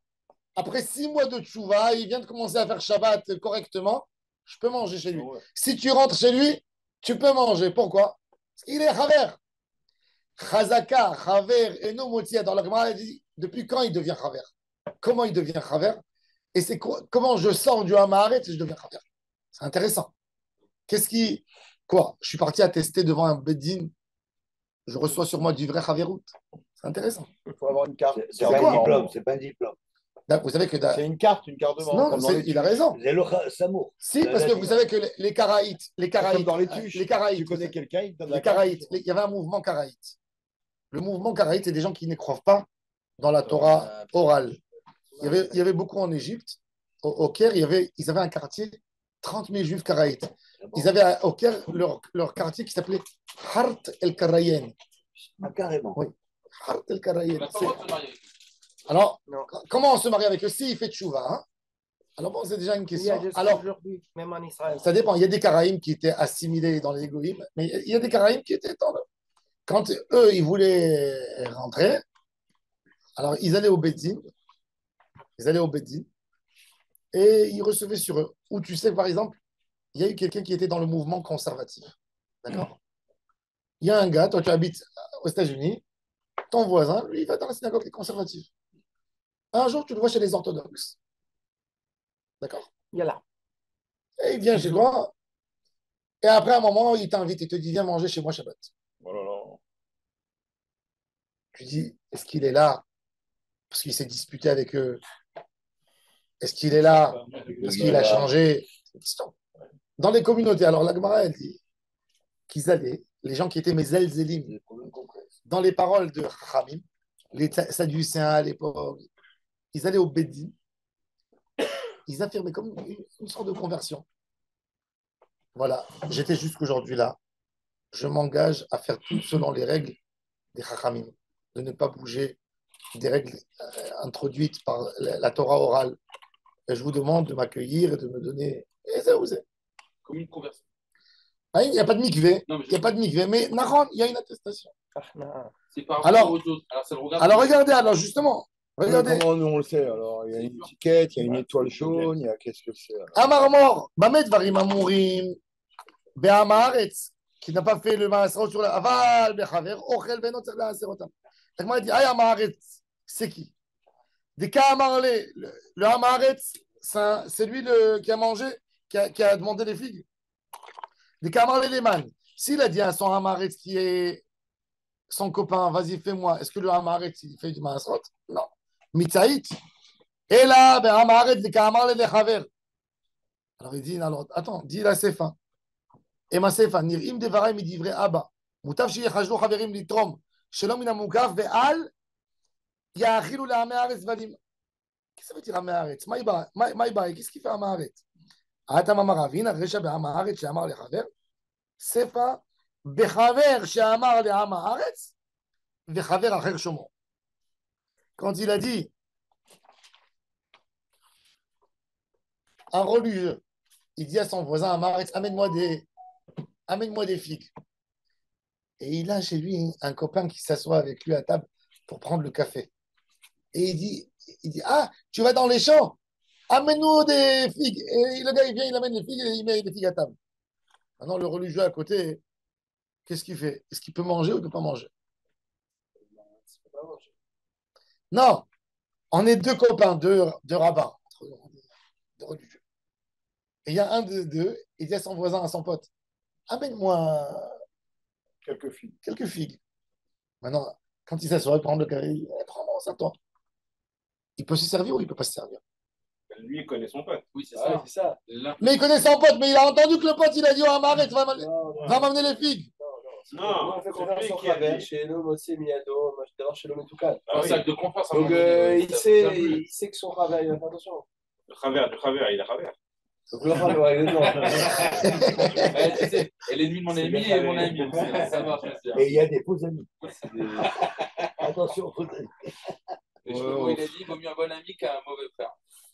Après 6 mois de tchouva, il vient de commencer à faire Shabbat correctement, je peux manger chez lui. Ouais. Si tu rentres chez lui, tu peux manger. Pourquoi? Parce qu'il est Chaver. Chazaka, Chaver, et no Motia. Dans la Gemara, il dit depuis quand il devient Chaver? Comment il devient Chaver? Et c'est comment je sors du Hamaharet et je deviens Chaver? C'est intéressant. Qu'est-ce qui. Quoi? Je suis parti attester devant un Beddin. Je reçois sur moi du vrai Chaverout. C'est intéressant. Il faut avoir une carte. C'est C'est pas quoi? un diplôme, c'est pas un diplôme. Vous savez que. C'est une carte de membre. Non, il a raison. C'est le Samour. Si, parce que vous savez que les Karaïtes, Comme dans les tuches. les Karaïtes, Tu connais quelqu'un, il te donne les la carte. Karaïtes, il y avait un mouvement Karaïte. Le mouvement Karaïte, c'est des gens qui ne croient pas dans la Torah orale. Il y avait beaucoup en Égypte. Au Caire, ils avaient un quartier, 30 000 juifs Karaïtes. Ils avaient au Caire leur quartier qui s'appelait Hart el-Karayen. Ah, carrément. Oui. Hart el-Karayen. On n'a pas le droit de se marier avec eux. Alors, Non. comment on se marie avec eux s'il fait tchouva, hein? Alors bon, c'est déjà une Il y question. a jusqu'à Alors, aujourd'hui, même en Israël. ça dépend. Il y a des Karaïm qui étaient assimilés dans les Goïm, mais il y a des Karaïm qui étaient dans le... Quand eux, ils voulaient rentrer, alors ils allaient au Beddin, et ils recevaient sur eux. Ou tu sais, par exemple, il y a eu quelqu'un qui était dans le mouvement conservatif. D'accord? Il y a un gars, toi tu habites aux États-Unis, ton voisin, lui, il va dans la synagogue, il est conservatif. Un jour, tu le vois chez les orthodoxes. D'accord? Il y a là. Et il vient chez toi, et après un moment, il t'invite, il te dit, viens manger chez moi Shabbat. Oh là là. Tu dis, est-ce qu'il est là parce qu'il s'est disputé avec eux? Est-ce qu'il est là parce qu'il a changé? C'est une question. Dans les communautés, alors la Gemara, elle dit qu'ils allaient, les gens qui étaient mes Zelzelim, dans les paroles de Chachamim, les Sadducéens à l'époque, ils allaient au Beddin, ils affirmaient comme une sorte de conversion. Voilà, j'étais jusqu'aujourd'hui là. Je m'engage à faire tout selon les règles des Chachamim, de ne pas bouger des règles introduites par la Torah orale. Et je vous demande de m'accueillir et de me donner. Et ça vous est. Comme une conversion. Ah, il n'y a pas de mikvé. Non, mais Il n'y a pas de mikvé. Mais Nahon, il y a une attestation. C'est par Alors- rapport aux autres. Alors, c'est le regard. Alors regardez, alors justement, regardez. Comment nous on le sait alors? Il y a une étiquette, il y a une étoile jaune, il y a qu'est-ce que c'est alors? Amar Mor, Bamet Varim Amourim, Be'amaretz, qui n'a pas fait le Maasrot sur la Aval, Bechaver, Ochel Benot Tzer La'aserotam. Donc moi, il dit, Aïe Amaretz, c'est qui? Des cas Amarle, le Amaretz, c'est lui qui a mangé, qui a demandé les figues. Des cas Amarle Leman. S'il a dit à son Amaretz qui est son copain, vas-y, fais-moi, est-ce que le Amaretz, il fait du Maasrot? Non. Mitzaït. Et là, ben Amaretz, des cas Amarle Lechaver. Alors il dit, alors, attends, dis la Sefa. Et ma Sefa, Nir'im Devarim, il dit vrai Abba. Moutav Sheyechajlo Chaverim Litrom, Shalom Mina Mukaf, Ve'al, Ya'achilu La'amei Haaretz Vadim. Qu'est-ce que ça veut dire Amei Haaretz? Maïbaï, qu'est-ce qu'il fait Amei Haaretz? Atam Amar Avina, Recha Be'amei Haaretz, She'amar Lechaver, Sefa, Bechaver, She'amar Le'amei Haaretz, Vechaver Acher Shomo. Quand il a dit, un religieux, il dit à son voisin Amaretz, amène-moi des figues. Et il a chez lui un copain qui s'assoit avec lui à table pour prendre le café. Et il dit, ah, tu vas dans les champs, amène-nous des figues. Et le gars, il vient, il amène les figues et il met les figues à table. Maintenant, le religieux à côté, qu'est-ce qu'il fait? Est-ce qu'il peut manger ou il ne peut pas manger? Non, on est deux copains, deux rabbins, deux religieux. Et il y a un de deux, il dit à son voisin, à son pote, amène-moi quelques figues. Maintenant, quand il s'assoit, il prend le café, il dit, prends-moi, serre-toi. Il peut se servir ou il ne peut pas se servir? Lui, il connaît son pote. Oui, c'est Ah, ça. c'est ça. Mais il connaît son pote, mais il a entendu que le pote, il a dit, oh, Amaret, va m'amener les figues. Non, on fait c'est confiance lui au qui a Chaver, dit. chez nous, aussi, Miado, d'abord chez l'homme et tout cas. Ah Un oui. sac de confiance. à un Donc, moment donné, il ça a plu. sait que son Chaver, il va faire attention. Du travers, il a travers. Donc, le Chaver, exactement. Tu sais, et l'ennemi de mon ennemi est mon ami. Ça marche, je sais. Et il y a des faux amis. Attention, faux amis. Et Shlomo, il a dit, il vaut mieux un bon ami qu'un mauvais frère.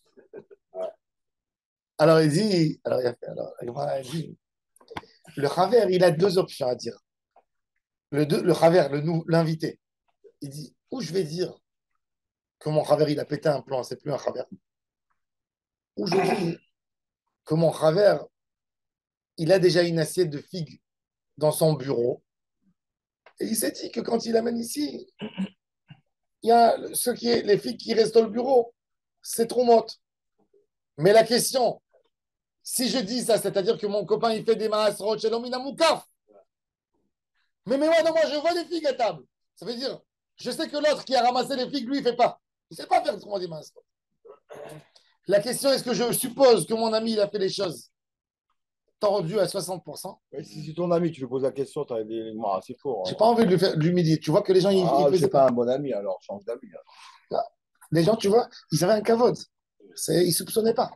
Alors, il dit, alors, il dit, le Chaver, il a deux options à dire. Le Chaver, l'invité, il dit, où je vais dire que mon Khaver, il a pété un plan, c'est plus un Khaver. Ou je dis que mon Khaver, il a déjà une assiette de figues dans son bureau. Et il s'est dit que quand il amène ici, il y a les figues qui restent dans le bureau. C'est trop motte. Mais la question, si je dis ça, c'est-à-dire que mon copain, il fait des maasrot chez l'homme, il a mon kaf. Mais moi, non, moi, je vois les figues à table. Ça veut dire, je sais que l'autre qui a ramassé les figues, lui, il ne fait pas. Il ne sait pas faire comment des maasrot. La question, est-ce que je suppose que mon ami, il a fait les choses tordues à 60%? Ouais, si c'est ton ami, tu lui poses la question, tu as des éléments assez forts. J'ai pas envie de l'humilier. Tu vois que les gens, c'est pas un bon ami, alors change d'amis. Les gens, tu vois, ils avaient un kavod. Ils ne soupçonnaient pas.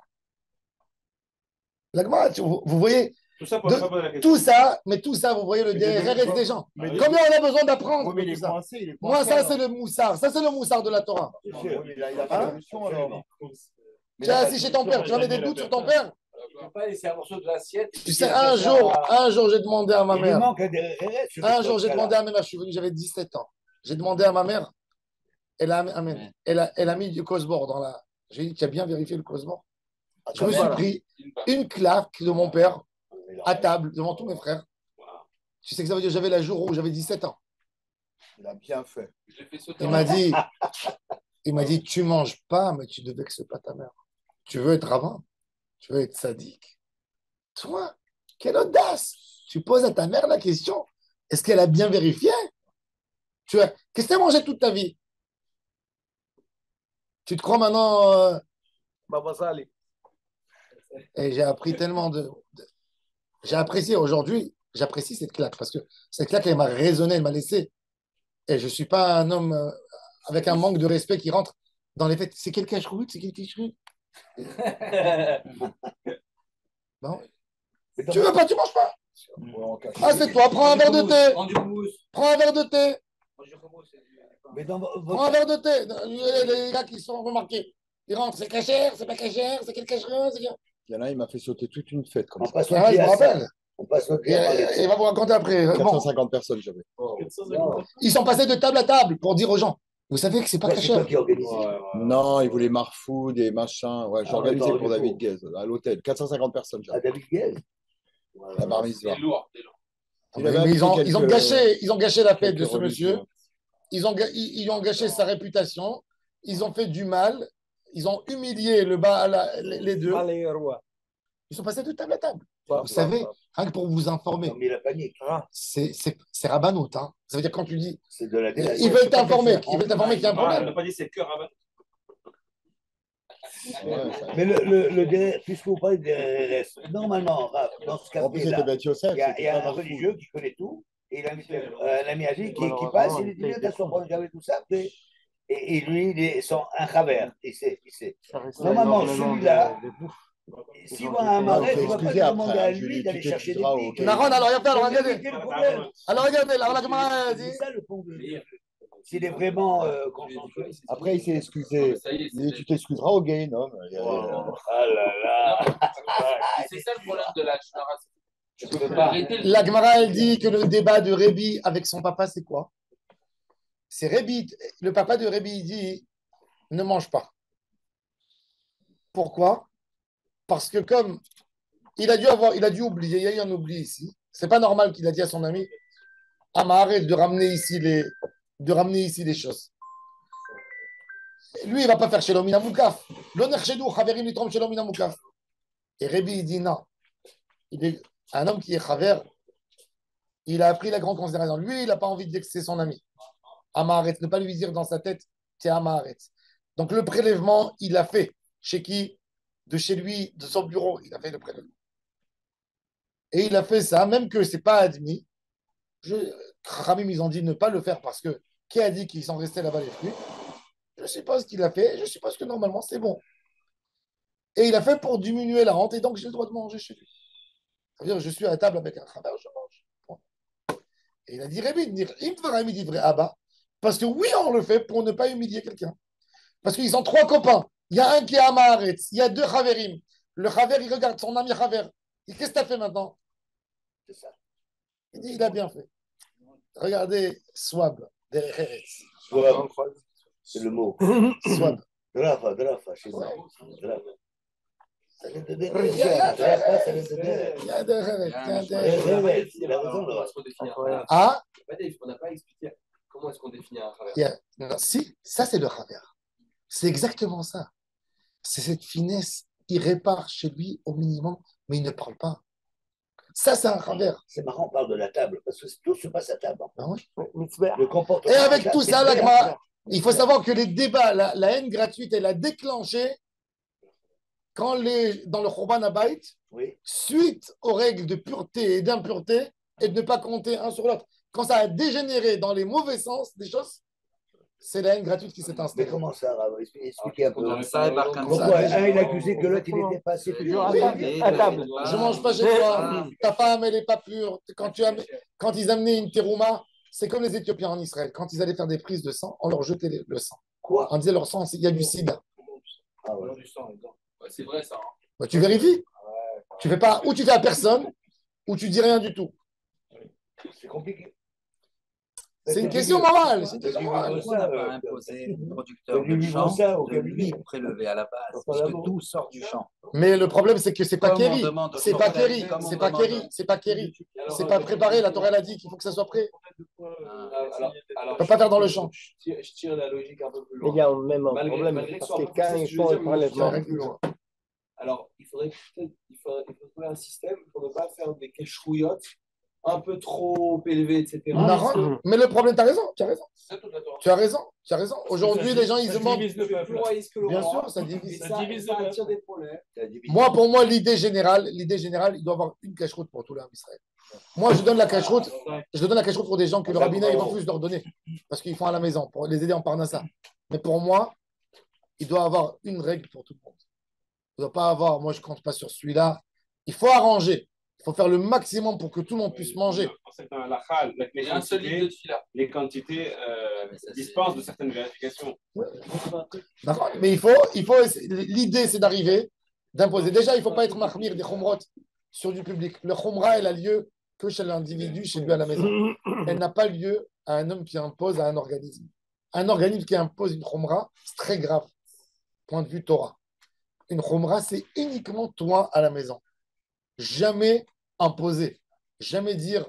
La Gemara, vous voyez, Tout ça pour ne pas poser la question. tout ça, vous voyez le DRS des gens. Combien on a besoin d'apprendre tout ça? Moi, ça, c'est le moussard. Ça, c'est le moussard de la Torah. Il a fait la solution, alors. Tu es assis chez ton père, tu as des doutes sur ton père? Tu ne peux pas laisser un morceau de l'assiette. Tu sais, un jour, j'ai demandé à ma mère. Un jour, j'ai demandé à ma mère, je suis venu, j'avais 17 ans. J'ai demandé à ma mère, elle a mis du Cosbord dans la. J'ai dit, tu as bien vérifié le Cosbord? Je me suis pris une claque de mon père à table devant tous mes frères. Tu sais que ça veut dire j'avais la jour où j'avais 17 ans. Il a bien fait. Il m'a dit, tu manges pas, mais tu ne vexes pas ta mère. Tu veux être rabbin, tu veux être sadique. Toi, quelle audace! Tu poses à ta mère la question, est-ce qu'elle a bien vérifié? Qu'est-ce que tu as mangé toute ta vie? Tu te crois maintenant... Et j'ai appris tellement J'ai apprécié aujourd'hui, j'apprécie cette claque, parce que cette claque, elle m'a résonné, elle m'a laissé. Et je ne suis pas un homme avec un manque de respect qui rentre dans les fêtes. C'est quel cache-route? C'est quel cache-route? Non. Tu veux pas, tu manges pas. Ah, c'est toi, prends un verre de thé. Prends un verre de thé. Prends un verre de thé. Les gars qui sont remarqués, ils rentrent, c'est cachère, c'est pas cachère, c'est quel cache-route? Il y en a, il m'a fait sauter toute une fête comme ça. Je me rappelle. Il va vous raconter après. 450 personnes, j'avais. Ils sont passés de table à table pour dire aux gens, vous savez que c'est pas cachère. Non, ils voulaient Marfoud et machin. Ouais, j'ai organisé pour David Guez à l'hôtel. 450 personnes. À David Guez. La bar mitzvah. C'est lourd. Ils ont gâché la fête de ce monsieur. Ils ont gâché sa réputation. Ils ont fait du mal. Ils ont humilié les deux. Ils sont passés de table à table. Vous savez, rien que pour vous informer, c'est rabbanout. Hein. Ça veut dire quand tu dis, ils veulent t'informer qu'il y a un problème. On n'a pas dit c'est que rabbin. Mais puisque vous parlez de RRS, normalement, dans ce cas-là, il y a un religieux qui connaît tout, et il a un ami à lui qui passe, il dit, attention, j'avais tout ça, et lui, il est un travers, il sait. Normalement, celui-là, si on a un marais, tu ne vas pas demander à lui d'aller chercher des pics. Alors regardez. Alors regardez, la Gemara dit. C'est ça le fond de. S'il est vraiment consensuel. Après, il s'est excusé. Il dit, tu t'excuseras au gay, non? Ah là là. C'est ça le problème de la génération. Tu ne peux pas arrêter. La Gemara, elle dit que le débat de Rébi avec son papa, c'est quoi? C'est Rébi. Le papa de Rébi, il dit ne mange pas. Pourquoi? Parce que comme il a dû oublier, il y a eu un oubli ici. C'est pas normal qu'il a dit à son ami arrête de ramener ici les choses. Lui, il va pas faire Shelom Inamoukaf. L'honneur chez nous, Chaverim lui trompe Shelom Inamoukaf. Et Rébi, il dit non. Un homme qui est Chaver, il a appris la grande considération. Lui, il n'a pas envie de vexer son ami. Amaharet, ne pas lui dire dans sa tête, c'est Amaharet. Donc le prélèvement, il l'a fait. Chez qui? De chez lui, de son bureau, il a fait le prélèvement. Et il a fait ça, même que ce n'est pas admis. Khamim, ils ont dit ne pas le faire parce que qui a dit qu'ils sont restés là-bas les fruits? Je suppose qu'il a fait, je suppose que normalement c'est bon. Et il a fait pour diminuer la rente et donc j'ai le droit de manger chez lui. Ça veut dire je suis à la table avec un travail, je mange. Et il a dit Rémi, il dit vrai Abba, parce que oui, on le fait pour ne pas humilier quelqu'un. Parce qu'ils ont 3 copains. Il y a un qui est à Maharetz, il y a 2 Chaverim. Le Chaver, il regarde son ami Chaver. Et qu'est-ce que tu as fait maintenant? C'est ça. Il dit, il a bien fait. Regardez Swab, derrière Eretz. c'est le mot. Swab. Drafa, chez moi. Drafa. Ça vient de Drafa, ça vient de Il y a des rêves, il y a des rêves. Il a raison, Laura. Ah, On n'a pas expliqué comment est-ce qu'on définit un travers. non, si, ça c'est le travers. C'est exactement ça. C'est cette finesse. Il répare chez lui au minimum, mais il ne parle pas. Ça, c'est un travers. C'est marrant, on parle de la table, parce que tout se passe à table. Ben oui. Le comportement. Et avec tout ça, c'est l'Agma, il faut savoir que les débats, la haine gratuite, elle a déclenché quand dans le Khurban Abayit, Oui. suite aux règles de pureté et d'impureté, et de ne pas compter un sur l'autre. Quand ça a dégénéré dans les mauvais sens des choses, c'est la haine gratuite qui s'est Mais installée. comment ça, Rav? Expliquez un peu. Ça débarque comme Pourquoi ça. un, il accusait que l'autre, il était pas assez pur. À table. Je ne mange pas chez toi, ta femme, elle n'est pas pure. Quand ils amenaient une terouma, c'est comme les Éthiopiens en Israël. Quand ils allaient faire des prises de sang, on leur jetait le sang. Quoi? On disait leur sang, il y a du sida. Ah ouais. Ouais, c'est vrai ça. Hein. Bah, tu vérifies. Tu fais pas, ou tu fais à personne, ou tu dis rien du tout. C'est compliqué. C'est une question morale. C'est une question Pourquoi morale. Pourquoi on n'a pas imposé au producteur T'as dû de vivre champ ça au de Gabi. lui prélever à la base, parce que tout sort du champ. Mais le problème, c'est que c'est pas Comme on Kéri. demande au C'est pas Torah, Kéri. comme on C'est pas demande- Kéri. C'est pas Kéri. C'est pas préparé. La Torah, elle a dit qu'il faut que ça soit prêt. Alors, On peut pas faire dans le champ. Je tire la logique un peu plus Mais loin. il y a même un Malgré problème, que ce parce soit que un peu quand plus ils précis, font je le veux dire, mais je prélèvement, tire plus loin. Alors, il faudrait trouver un système pour ne pas faire des cacherouillottes un peu trop élevées, etc. Non, mais le problème, tu as raison. Tu as raison. C'est toute la Torah. Tu as raison. Tu as raison. Aujourd'hui, les gens, ils Ça demandent. divise le peuple. Bien sûr, ça Et divise. ça attire des problèmes. Moi, pour moi, l'idée générale, il doit y avoir une cache-route pour tout l'homme Israël. Moi, je donne la cache-route pour des gens que le rabbinat, il refuse de leur donner parce qu'ils font à la maison pour les aider en parnassa. Mais pour moi, il doit y avoir une règle pour tout le monde. Il ne doit pas avoir, moi, je ne compte pas sur celui-là. Il faut arranger. Il faut faire le maximum pour que tout le monde puisse manger. C'est un lachal, Il y a un seul livre de fila. les quantités dispensent de certaines vérifications. D'accord. Mais l'idée, c'est d'arriver, d'imposer. Déjà, il ne faut pas être mahmir des khumrot sur du public. Le khumra, elle a lieu que chez l'individu, chez lui à la maison. Elle n'a pas lieu à un homme qui impose à un organisme. Un organisme qui impose une khumra, c'est très grave. Point de vue Torah. Une khumra, c'est uniquement toi à la maison. Jamais imposer. Jamais dire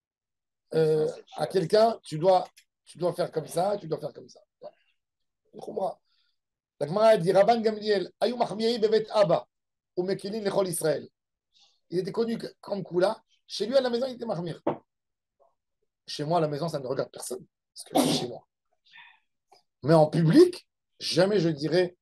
à quelqu'un, tu dois faire comme ça, tu dois faire comme ça. Une khumra. La Gemara dit Rabban Gamliel, Ayou Mahmiei bevet Abba, ou Mekilin lechol Israël. Il était connu comme Kula. Chez lui, à la maison, il était Mahmir. Chez moi, à la maison, ça ne regarde personne. Parce que c'est chez moi. Mais en public, jamais je dirais,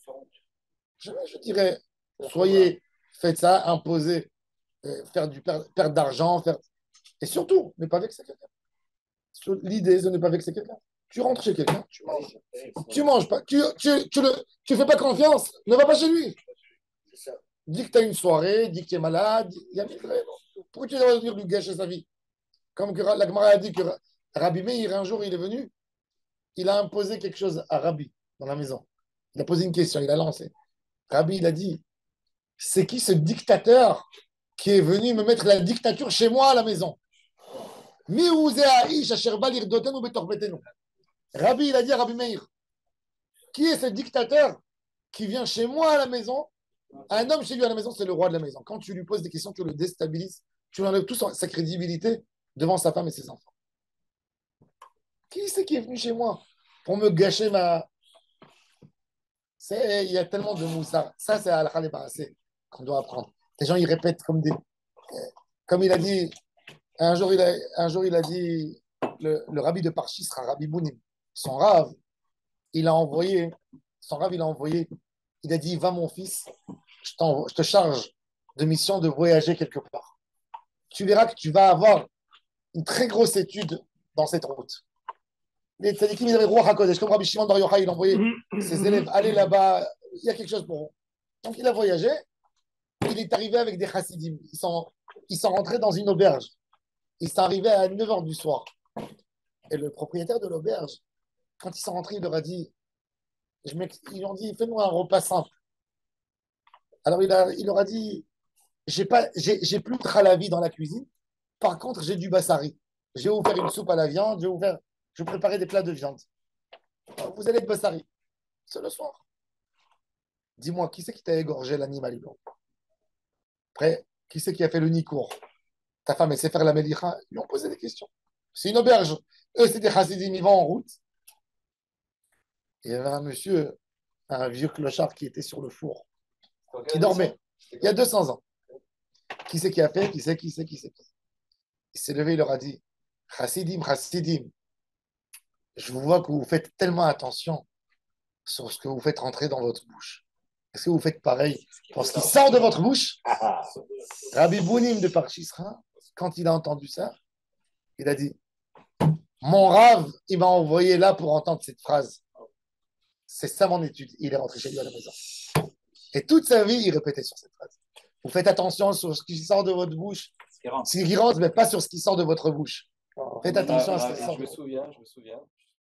soyez, faites ça, imposez, faire du perdre d'argent, et surtout, ne pas vexer quelqu'un. L'idée, c'est de ne pas vexer quelqu'un. Tu rentres chez quelqu'un, tu manges. Tu manges pas. Tu fais pas confiance. Ne va pas chez lui. Dis que tu as une soirée, dis que tu es malade. Il y a mille raisons. Pourquoi tu dois venir lui gâcher sa vie? Comme que la Gemara a dit que Rabbi Meir, un jour, il est venu, il a imposé quelque chose à Rabbi dans la maison. Il a posé une question, il a lancé. Rabbi, il a dit, c'est qui ce dictateur qui est venu me mettre la dictature chez moi à la maison? Rabbi, il a dit à Rabbi Meir, qui est ce dictateur qui vient chez moi à la maison? Un homme chez lui à la maison, c'est le roi de la maison. Quand tu lui poses des questions, tu le déstabilises, tu lui enlèves toute sa crédibilité devant sa femme et ses enfants. Qui c'est qui est venu chez moi pour me gâcher ma... Il y a tellement de moussard. Ça, c'est à la qu'on doit apprendre. Les gens, ils répètent comme il a dit, un jour, il a dit, le rabbi de Parchi sera Rabbi Bounim. Son rave, il a envoyé, il a dit, va mon fils, je te charge de mission de voyager quelque part. Tu verras que tu vas avoir une très grosse étude dans cette route. Les tzadikim, ils avaient roi HaKodesh, comme Rabbi Shimon Bar Yochai, il a envoyé ses élèves aller là-bas, il y a quelque chose pour vous. Donc il a voyagé, il est arrivé avec des chassidim. Ils sont rentrés dans une auberge. Ils sont arrivés à 9h du soir. Et le propriétaire de l'auberge, quand ils sont rentrés, il leur a dit, ils lui ont dit, fais-nous un repas simple. Alors il leur a dit, j'ai plus de khalavi dans la cuisine. Par contre, j'ai du bassari. Je vais vous faire une soupe à la viande, je vais préparer des plats de viande. Vous allez être Bassari. C'est le soir. Dis-moi, qui c'est qui t'a égorgé l'animal? Après, qui c'est qui a fait le nikour? Ta femme, elle sait faire la mélicha? Ils lui ont posé des questions. C'est une auberge. Eux, c'est des chassidim, ils vont en route. Il y avait un monsieur, un vieux clochard qui était sur le four, qui dormait, il y a 200 ans. Qui c'est qui a fait? Qui c'est? Il s'est levé, il leur a dit, Chassidim, Chassidim, je vous vois que vous faites tellement attention sur ce que vous faites rentrer dans votre bouche. Est-ce que vous faites pareil pour ce qui sort de votre bouche? Rabbi Bounim de Parchisra, quand il a entendu ça, il a dit, mon Rav, il m'a envoyé là pour entendre cette phrase. C'est ça mon étude. Il est rentré chez lui à la maison. Et toute sa vie, il répétait sur cette phrase. Vous faites attention sur ce qui sort de votre bouche. Ce qui rentre, mais pas sur ce qui sort de votre bouche. Faites attention à ce qui sort. Je me souviens,